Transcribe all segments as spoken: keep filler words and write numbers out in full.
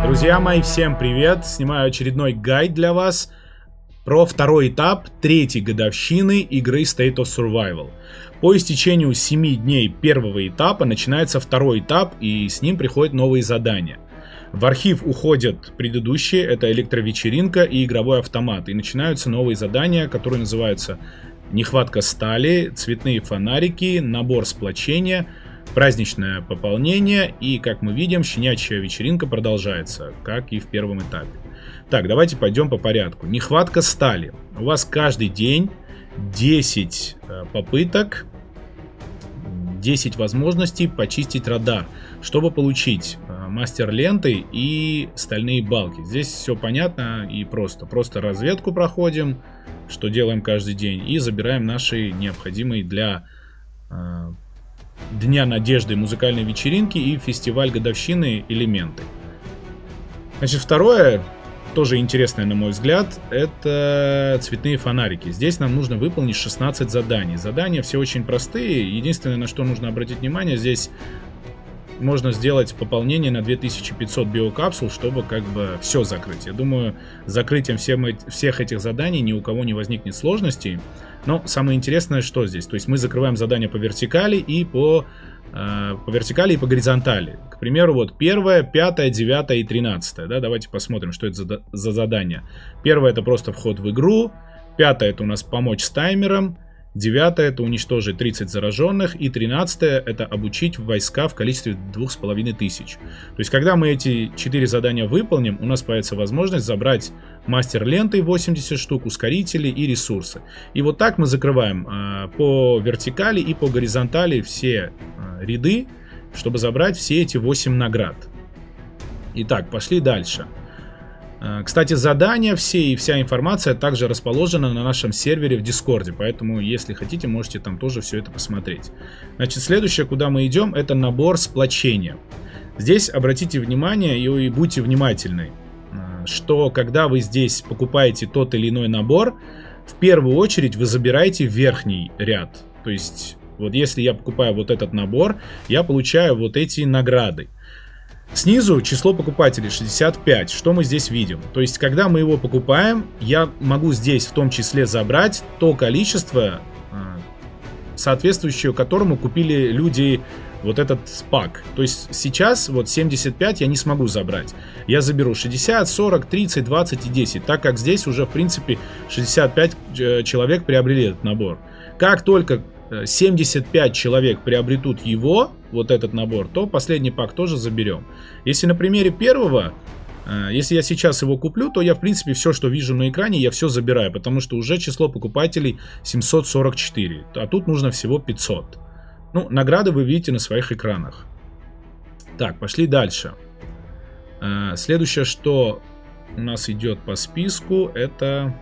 Друзья мои, всем привет! Снимаю очередной гайд для вас про второй этап третьей годовщины игры State of Survival. По истечению семи дней первого этапа начинается второй этап, и с ним приходят новые задания. В архив уходят предыдущие, это электровечеринка и игровой автомат, и начинаются новые задания, которые называются нехватка стали, цветные фонарики, набор сплочения, праздничное пополнение, и, как мы видим, щенячья вечеринка продолжается, как и в первом этапе. Так, давайте пойдем по порядку. Нехватка стали. У вас каждый день десять попыток, десять возможностей почистить радар, чтобы получить мастер ленты и стальные балки. Здесь все понятно и просто. Просто разведку проходим, что делаем каждый день, и забираем наши необходимые для Дня надежды, музыкальной вечеринки и фестиваль годовщины элементы. Значит, второе, тоже интересное на мой взгляд, это цветные фонарики. Здесь нам нужно выполнить шестнадцать заданий. Задания все очень простые. Единственное, на что нужно обратить внимание, здесь можно сделать пополнение на две тысячи пятьсот биокапсул, чтобы как бы все закрыть. Я думаю, с закрытием всем, всех этих заданий ни у кого не возникнет сложностей. Но самое интересное, что здесь. То есть мы закрываем задания по вертикали и по, э, по вертикали и по горизонтали. К примеру, вот первое, пятое, девятое и тринадцатое. Да, давайте посмотрим, что это за, за задание. Первое — это просто вход в игру. Пятое — это у нас помочь с таймером. Девятое — это уничтожить тридцать зараженных. И тринадцатое — это обучить войска в количестве двух с половиной тысяч. То есть, когда мы эти четыре задания выполним, у нас появится возможность забрать мастер ленты восемьдесят штук, ускорители и ресурсы. И вот так мы закрываем э, по вертикали и по горизонтали все э, ряды, чтобы забрать все эти восемь наград. Итак, пошли дальше. Кстати, задания все и вся информация также расположена на нашем сервере в Дискорде, поэтому, если хотите, можете там тоже все это посмотреть. Значит, следующее, куда мы идем, это набор сплочения. Здесь обратите внимание и будьте внимательны, что когда вы здесь покупаете тот или иной набор, в первую очередь вы забираете верхний ряд. То есть, вот если я покупаю вот этот набор, я получаю вот эти награды. Снизу число покупателей шестьдесят пять. Что мы здесь видим? То есть, когда мы его покупаем, я могу здесь в том числе забрать то количество, соответствующее которому купили люди вот этот пак. То есть, сейчас вот семьдесят пять я не смогу забрать. Я заберу шестьдесят, сорок, тридцать, двадцать и десять, так как здесь уже, в принципе, шестьдесят пять человек приобрели этот набор. Как только семьдесят пять человек приобретут его, вот этот набор, то последний пак тоже заберем. Если на примере первого, если я сейчас его куплю, то я, в принципе, все, что вижу на экране, я все забираю, потому что уже число покупателей семьсот сорок четыре, а тут нужно всего пятьсот. Ну, награды вы видите на своих экранах. Так, пошли дальше. Следующее, что у нас идет по списку, это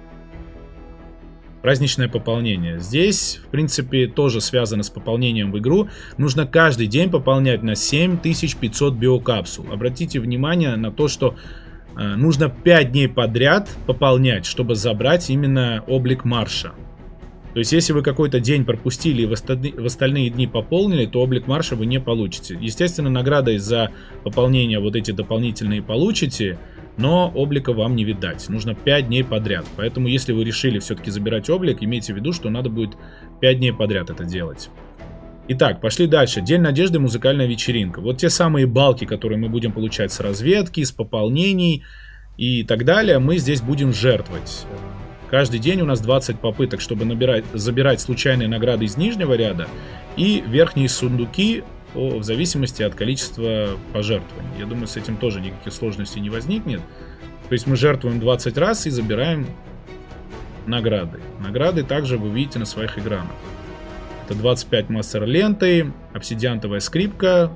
праздничное пополнение. Здесь, в принципе, тоже связано с пополнением в игру. Нужно каждый день пополнять на семь тысяч пятьсот биокапсул. Обратите внимание на то, что э, нужно пять дней подряд пополнять, чтобы забрать именно облик марша. То есть, если вы какой-то день пропустили и в, остальные, в остальные дни пополнили, то облик марша вы не получите. Естественно, наградой за пополнение вот эти дополнительные получите, но облика вам не видать. Нужно пять дней подряд. Поэтому, если вы решили все-таки забирать облик, имейте в виду, что надо будет пять дней подряд это делать. Итак, пошли дальше. День надежды, музыкальная вечеринка. Вот те самые балки, которые мы будем получать с разведки, с пополнений и так далее, мы здесь будем жертвовать. Каждый день у нас двадцать попыток, чтобы набирать, забирать случайные награды из нижнего ряда и верхние сундуки в зависимости от количества пожертвований. Я думаю, с этим тоже никаких сложностей не возникнет. То есть мы жертвуем двадцать раз и забираем награды. Награды также вы видите на своих экранах. Это двадцать пять мастер ленты, обсидиантовая скрипка,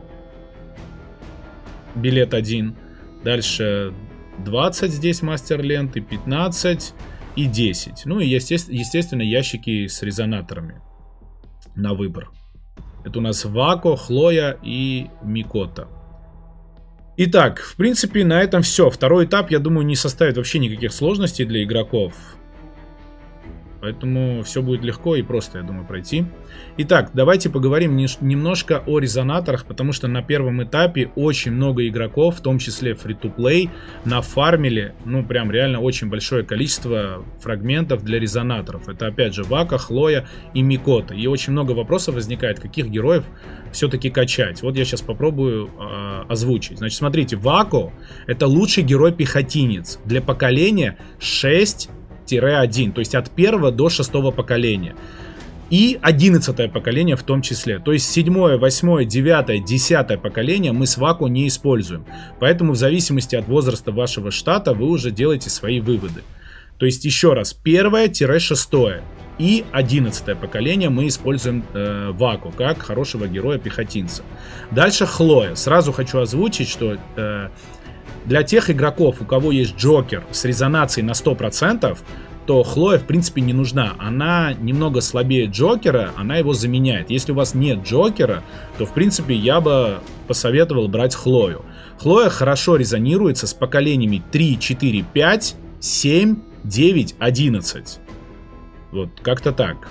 билет один. Дальше двадцать здесь мастер ленты, пятнадцать и десять. Ну и естественно ящики с резонаторами на выбор. Это у нас Вако, Хлоя и Микота. Итак, в принципе, на этом все. Второй этап, я думаю, не составит вообще никаких сложностей для игроков. Поэтому все будет легко и просто, я думаю, пройти. Итак, давайте поговорим немножко о резонаторах, потому что на первом этапе очень много игроков, в том числе free-to-play, нафармили, ну, прям реально очень большое количество фрагментов для резонаторов. Это, опять же, Вака, Хлоя и Микота. И очень много вопросов возникает, каких героев все-таки качать. Вот я сейчас попробую э, озвучить. Значит, смотрите, Вако — это лучший герой-пехотинец для поколения шесть один, то есть от первого до шестого поколения. И одиннадцатое поколение в том числе. То есть седьмое, восьмое, девятое, десятое поколение мы с Вако не используем. Поэтому в зависимости от возраста вашего штата вы уже делаете свои выводы. То есть еще раз, первое-шестое и одиннадцатое поколение мы используем э, Вако как хорошего героя-пехотинца. Дальше Хлоя. Сразу хочу озвучить, что э, для тех игроков, у кого есть Джокер с резонацией на сто процентов, то Хлоя в принципе не нужна. Она немного слабее Джокера, она его заменяет. Если у вас нет Джокера, то в принципе я бы посоветовал брать Хлою. Хлоя хорошо резонируется с поколениями три, четыре, пять, семь, девять, одиннадцать. Вот, как-то так.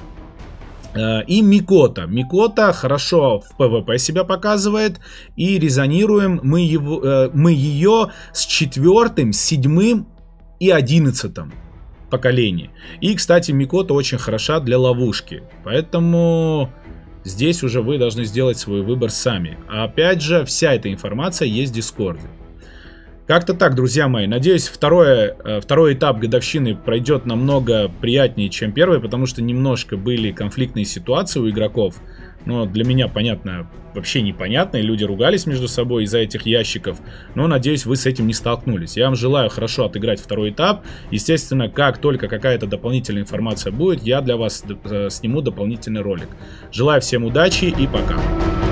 И Микота. Микота хорошо в пэ вэ пэ себя показывает. И резонируем мы, его, мы ее с четвертым, седьмым и одиннадцатым поколением. И, кстати, Микота очень хороша для ловушки. Поэтому здесь уже вы должны сделать свой выбор сами. А опять же, вся эта информация есть в Дискорде. Как-то так, друзья мои. Надеюсь, второе, второй этап годовщины пройдет намного приятнее, чем первый, потому что немножко были конфликтные ситуации у игроков. Но для меня, понятно, вообще непонятно, и люди ругались между собой из-за этих ящиков. Но, надеюсь, вы с этим не столкнулись. Я вам желаю хорошо отыграть второй этап. Естественно, как только какая-то дополнительная информация будет, я для вас сниму дополнительный ролик. Желаю всем удачи и пока.